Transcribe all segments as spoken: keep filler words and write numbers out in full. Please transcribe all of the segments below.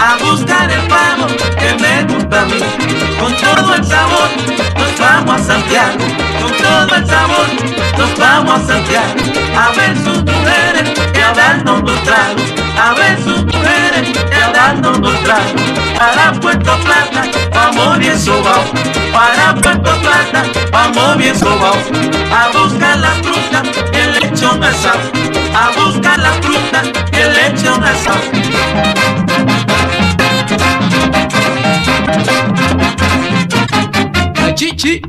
a buscar el pavo que me gusta a mí. Con todo el sabor nos vamos a Santiago, con todo el sabor nos vamos a Santiago, a ver sus mujeres que a darnos los tragos, a ver sus mujeres que a darnos los tragos. Para Puerto Plata vamos bien sobaos, para Puerto Plata vamos bien sobaos, a buscar la fruta y el lechón asado, a buscar la fruta y el lechón asado. Chichi.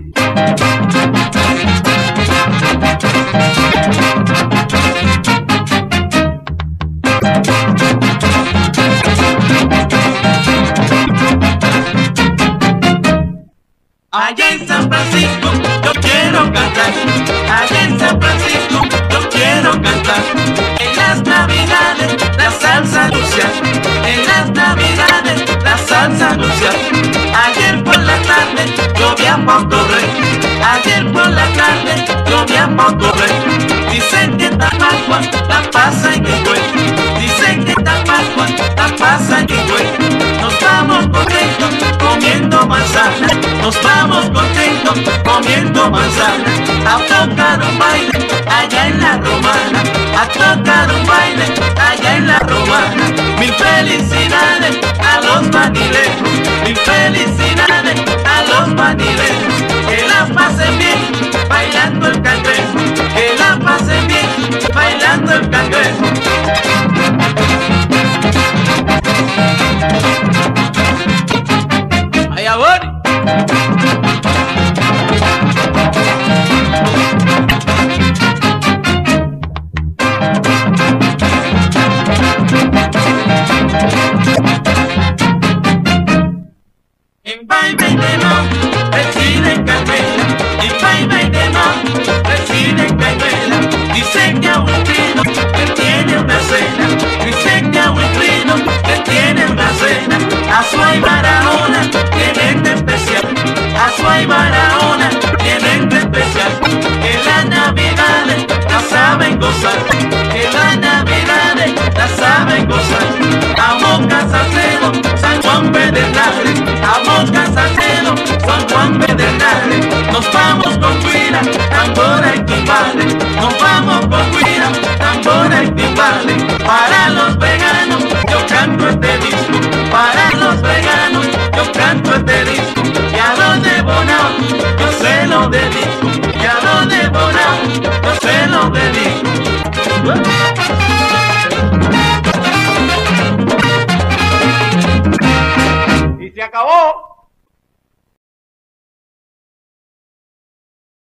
Allá en San Francisco yo quiero cantar, allá en San Francisco yo quiero cantar. En las navidades la salsa anunciar, en las navidades la salsa anunciar. Ayer por la tarde yo vi a Monterrey, ayer por la tarde yo vi a Monterrey. Dicen que esta Pascua la pasa en Higüey, dicen que esta Pascua la pasa en Higüey. Nos vamos contentos comiendo manzana, nos vamos contentos comiendo manzana, a tocar un baile allá en la Romana, a tocar un baile allá en la Romana. Mil felicidades a los manileros, mil felicidades a los manileros, que la pasen bien bailando el cangrejo, que la pasen bien bailando el cangrejo. Allá voy. En baile de no reside en Carmela, en baile de no reside en Carmela. Dicen que a un trino le tiene una cena, dicen que a un trino le tiene una cena. A Suay Barahona tienen de especial, a Suay Barahona tienen de especial. Que las navidades las saben gozar, que las navidades las saben gozar. A Moca Salcedo, San Juan Pedernales, a Moca Salcedo, San Juan Pedernales. Nos vamos con cuira, tambora y timbales, nos vamos con cuira, tambora y timbales. Para los veganos yo canto este disco, para los veganos